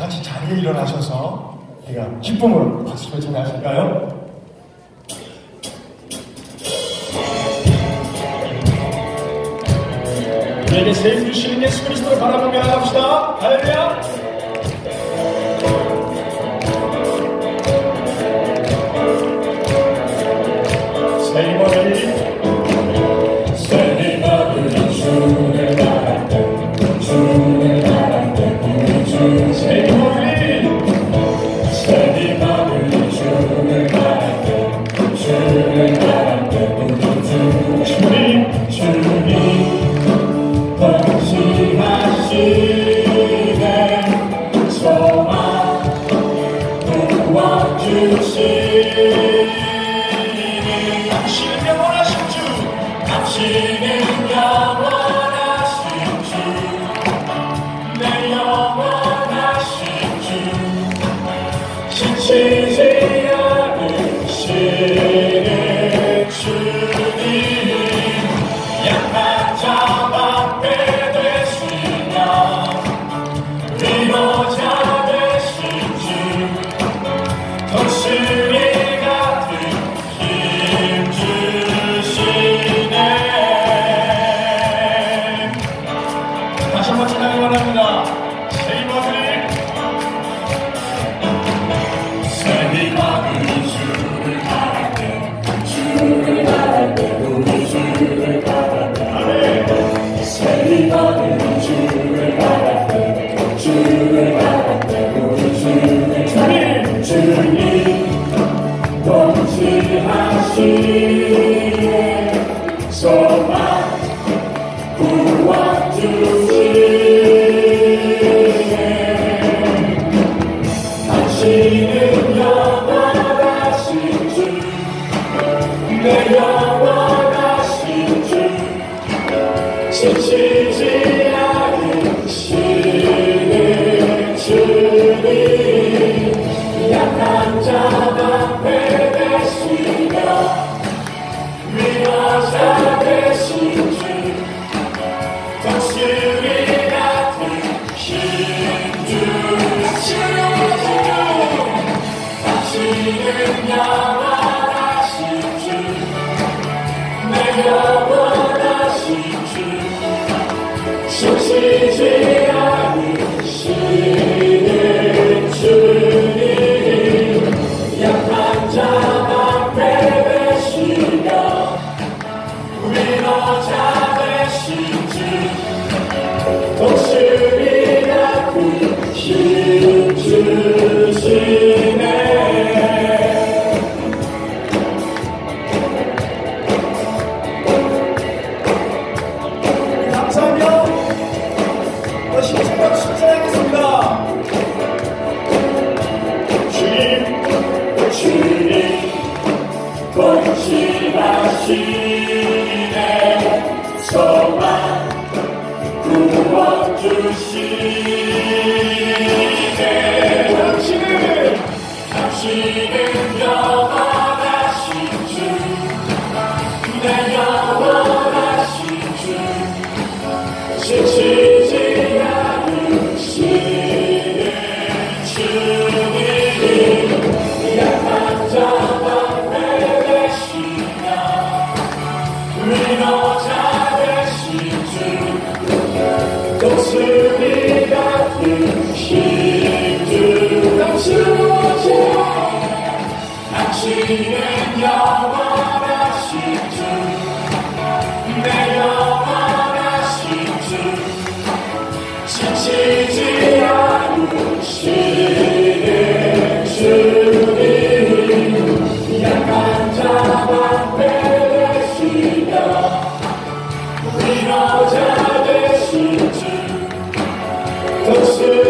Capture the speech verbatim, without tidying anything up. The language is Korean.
같이 자리에 일어나셔서 우리가 기쁨으로 박수를 전하실까요? 우리에게 세임 주시는 예수 그리스도를 바라보며 나갑시다. 할렐루야. 세임 어린이 세임 어린이 주를 바랄 때 주를 바랄 때 우리 주 세임 어린이 세임 어린이 주를 바랄 때 주를 바랄 때 우리 주 주님 주님 동시하시네 소망 부어주시니 당신은 영원하신 주 당신은 영원하신 주 내 영원하신 주 지치지 않으시는 주님 약한 자 방패 위로자 되신 주 독수리 같은 힘 주시네. 다시 한번 찬양을 원합니다. 세이버들이 세이버들이 주를 바랄 때 주를 바랄 때 우리 주를 바랄 때 아멘. 세이버들이 주를 바랄 때 주를 바랄 때 우리 주를 주님 주님 동시하시네 소망 구원주시네 당신은 영원하신 주 내 영원하신 주 지치지 않으시는 주님 약한 자 방패 되시며 위로자 되신 주 독수리 같은 힘 주시는 당신은 영원하신 주 내 영원하신 주 지치지 않으시는 주님 약한 자 방패 되시며 위로자 되신 주 독수리 같은 힘 주시네. 동시하시네 소망 구원주시네 당신은 당신은 영원하신 주 내 영원하신 주 지치지 않으시는 주님 약한 자 위로자 되신 주 독수리 같은 힘 주 당신은 당신은 영원하신 주 내 영원하신 주 지치지 않으시는 주님 약한 자 방패 위로자 되신 주 독수리